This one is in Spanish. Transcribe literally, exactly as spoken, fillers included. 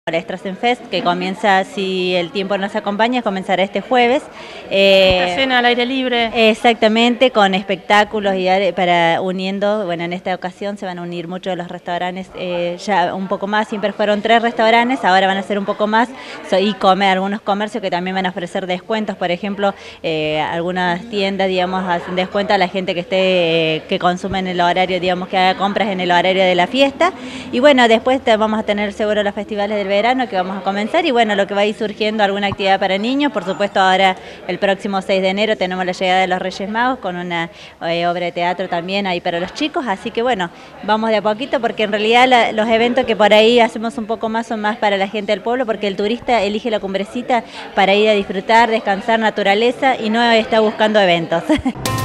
El Straßenfest, que comienza, si el tiempo nos acompaña, comenzará este jueves. Eh, Esta cena al aire libre. Exactamente, con espectáculos y para uniendo, bueno, en esta ocasión se van a unir muchos de los restaurantes, eh, ya un poco más, siempre fueron tres restaurantes, ahora van a ser un poco más, y comer, algunos comercios que también van a ofrecer descuentos, por ejemplo, eh, algunas tiendas, digamos, hacen descuento a la gente que esté, eh, que consume en el horario, digamos, que haga compras en el horario de la fiesta. Y bueno, después te vamos a tener seguro los festivales del verano que vamos a comenzar y bueno, lo que va a ir surgiendo, alguna actividad para niños. Por supuesto, ahora el próximo seis de enero tenemos la llegada de los Reyes Magos con una eh, obra de teatro también ahí para los chicos, así que bueno, vamos de a poquito porque en realidad la, los eventos que por ahí hacemos un poco más son más para la gente del pueblo, porque el turista elige la Cumbrecita para ir a disfrutar, descansar, naturaleza y no está buscando eventos.